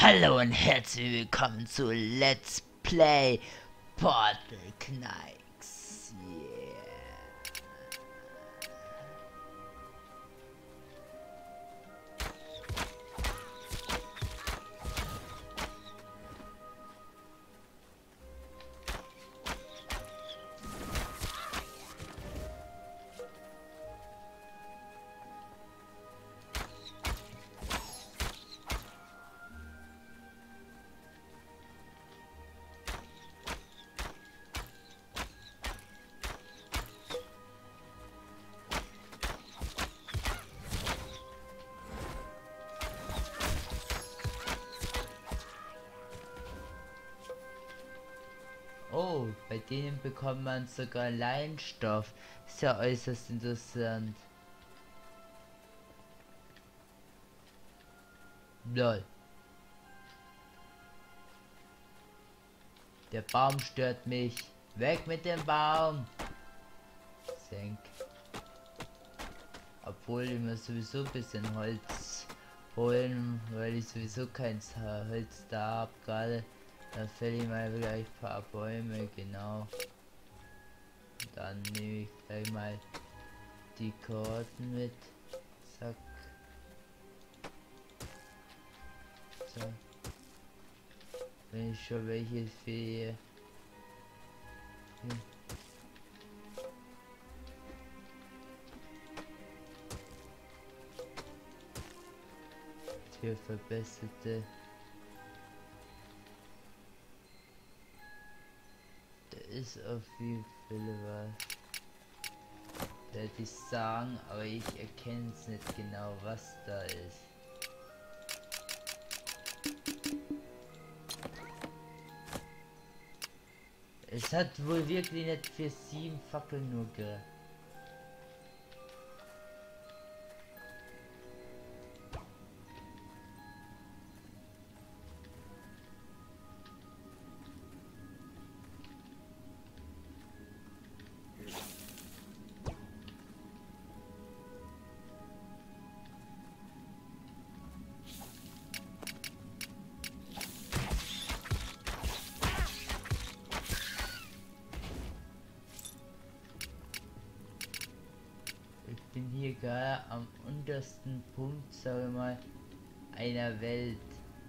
Hallo und herzlich willkommen zu Let's Play Portal Knights. Yeah. Oh, bei denen bekommt man sogar Leinstoff. Ist ja äußerst interessant. Lol. Der Baum stört mich. Weg mit dem Baum. Senk. Obwohl ich mir sowieso ein bisschen Holz holen, weil ich sowieso kein Holz da habe gerade. Dann fälle ich mal gleich ein paar Bäume, genau. Dann nehme ich gleich mal die Karten mit. Zack. So. Wenn ich schon welche sehe. Hier verbesserte. Da ist auf jeden Fall was. Werde ich sagen, aber ich erkenne es nicht genau, was da ist. Es hat wohl wirklich nicht für 7 Fackeln nur gereicht. Ich bin hier gerade am untersten Punkt, sage ich mal, einer Welt.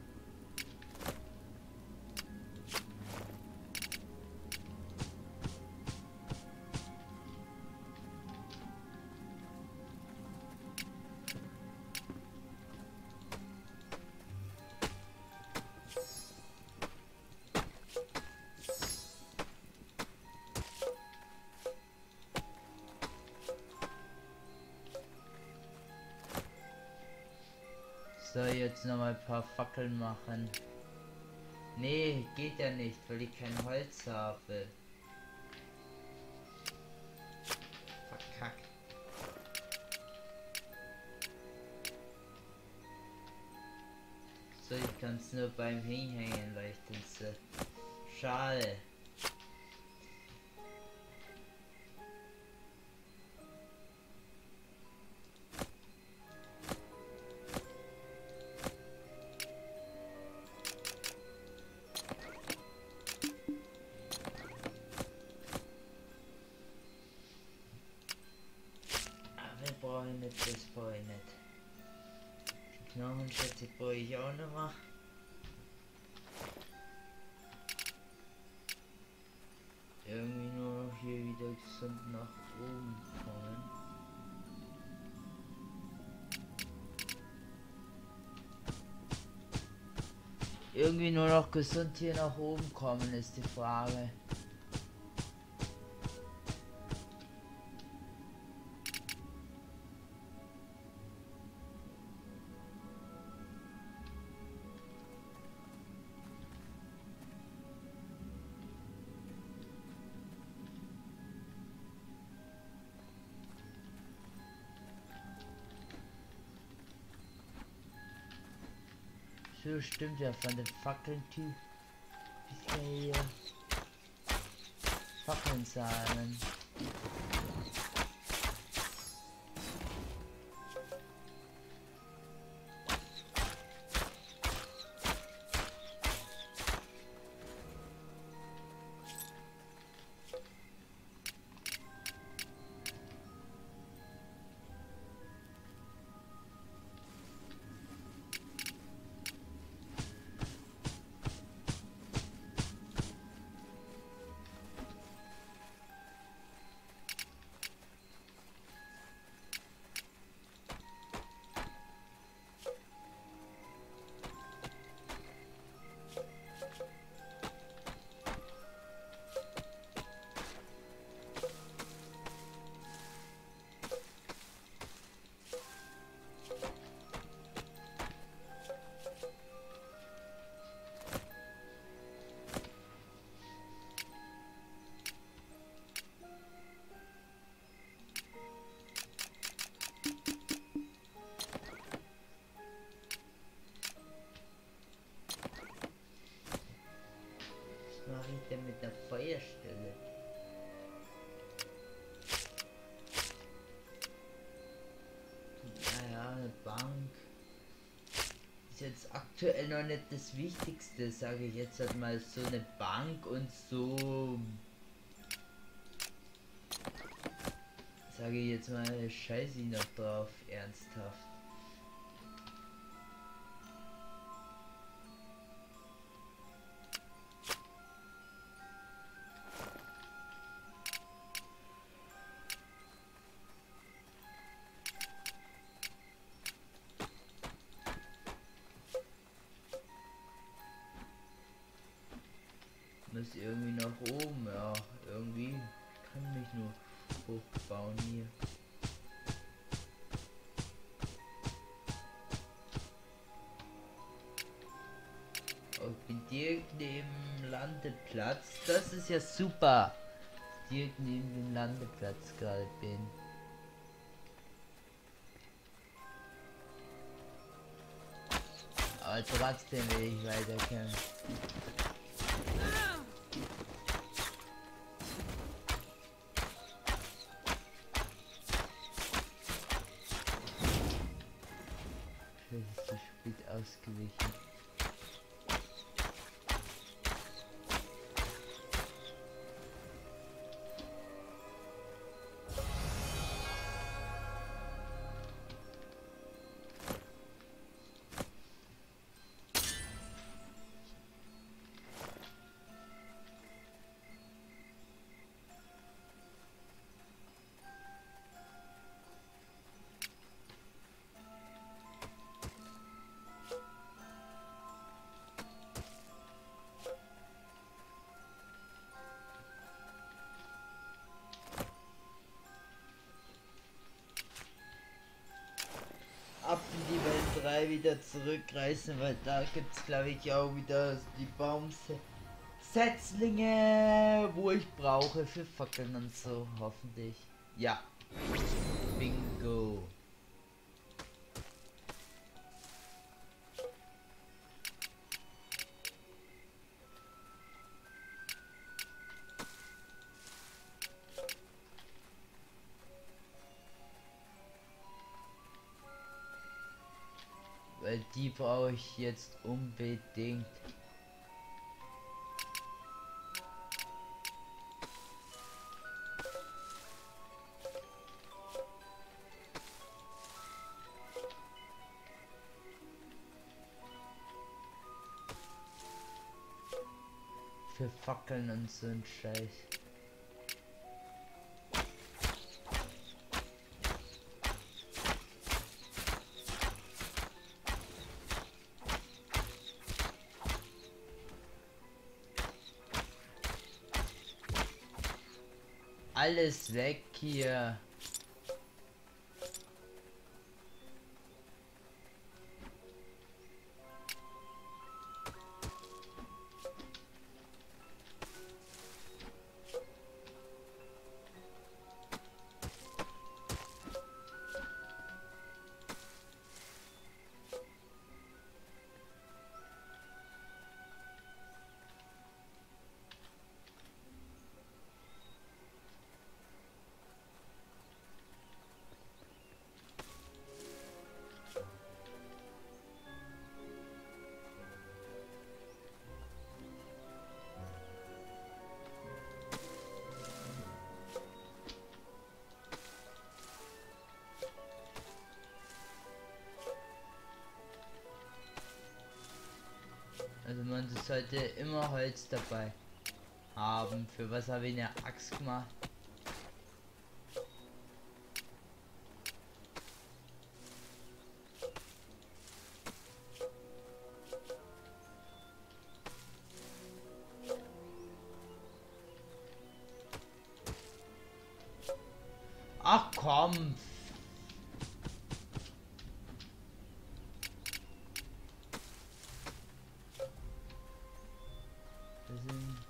So, jetzt noch mal ein paar Fackeln machen. Nee, geht ja nicht, weil ich kein Holz habe. Verkackt. So, ich kann es nur beim Hinhängen leuchten. So. Schade. Brauche ich nicht, das brauche ich nicht. Die Knochenschätze brauche ich auch noch mal. Irgendwie nur noch hier wieder gesund nach oben kommen. Irgendwie nur noch gesund hier nach oben kommen ist die Frage. So, stimmt ja von den Fackeln Typ. Ich kann hier Fackeln sammeln. denn mit einer Feuerstelle? Naja, eine Bank ist jetzt aktuell noch nicht das Wichtigste, sage ich jetzt halt mal. So eine Bank und so, sage ich jetzt mal, scheiße ich noch drauf, ernsthaft. Muss irgendwie nach oben, ja, irgendwie kann mich nur hochbauen hier. Oh, ich bin direkt neben dem Landeplatz, das ist ja super. Direkt neben dem Landeplatz gerade bin. Aber trotzdem will ich weiterkämpfen. Das ist zu spät ausgewichen. Ab in die Welt 3 wieder zurückreißen, weil da gibt es glaube ich auch wieder die Baumsetzlinge, wo ich brauche für Fackeln und so, hoffentlich. Ja. Bingo. Weil die brauche ich jetzt unbedingt. Für Fackeln und so ein Scheiß. Alles weg hier. Also man sollte immer Holz dabei haben. Für was habe ich eine Axt gemacht? Ach komm! Das sind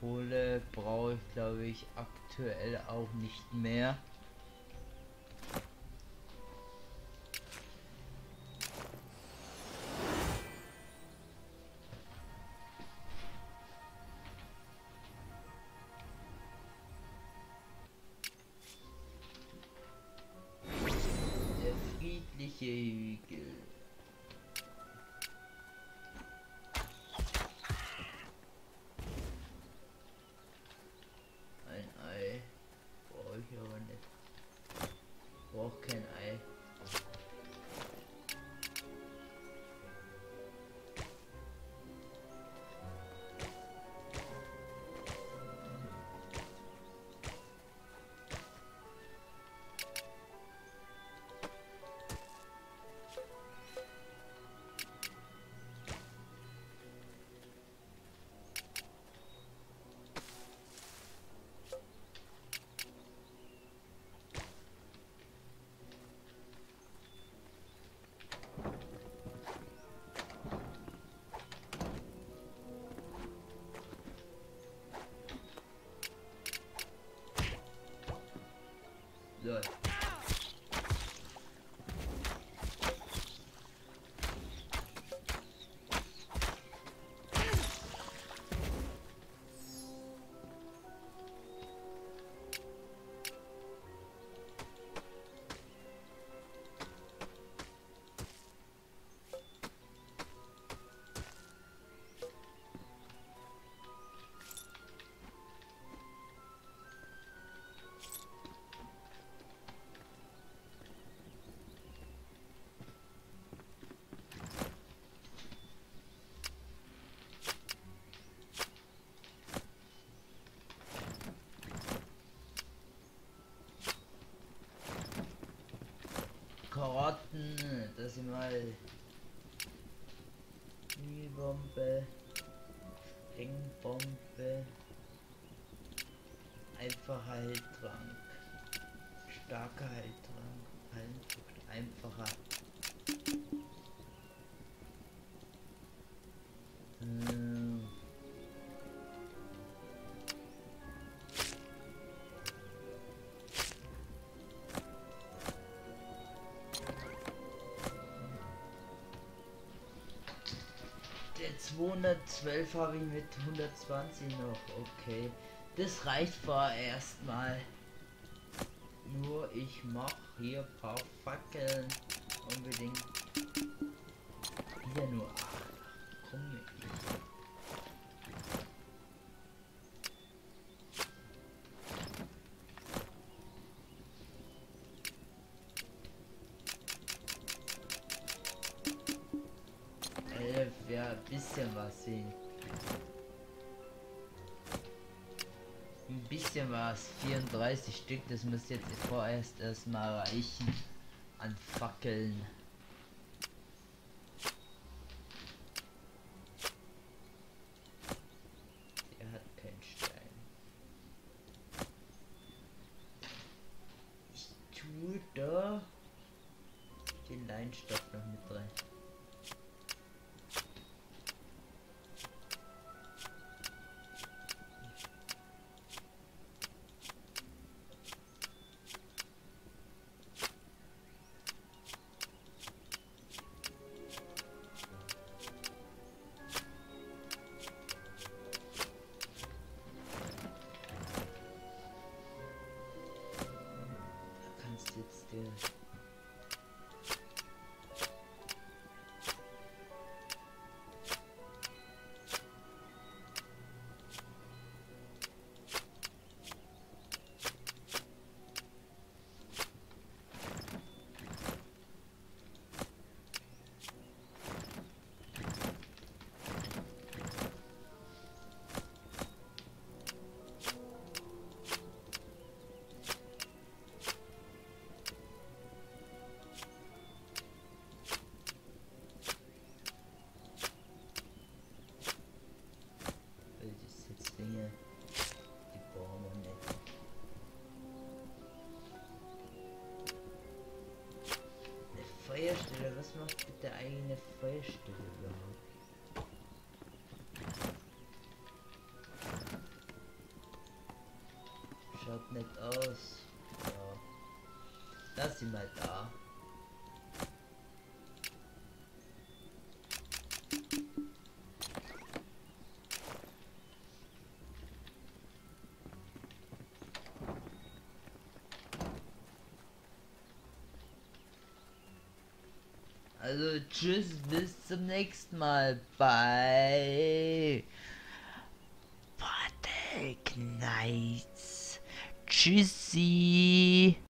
Kohle brauche ich, glaube ich, aktuell auch nicht mehr. Der friedliche Hügel. Ein Ei brauche ich aber nicht. Brauche kein Ei. So. Karotten, dass ich mal Bombe, Springbombe, einfacher Heiltrank, starker Heiltrank, Heilenfrucht, einfacher. Der 212 habe ich mit 120 noch, okay. Das reicht vorerst mal. Nur ich mache hier ein paar Fackeln unbedingt. Wieder nur 8. Komm mit. Ja, ein bisschen was sehen. Ein bisschen was. 34 Stück, das muss jetzt vorerst erstmal reichen an Fackeln. Er hat keinen Stein. Ich tue da den Leinstoff noch mit rein. Feuerstelle, was macht bitte eine Feuerstelle überhaupt? nett aus. Ja. Lass sie mal da. Also tschüss, bis zum nächsten Mal bei Bottle Knights. Tschüssi.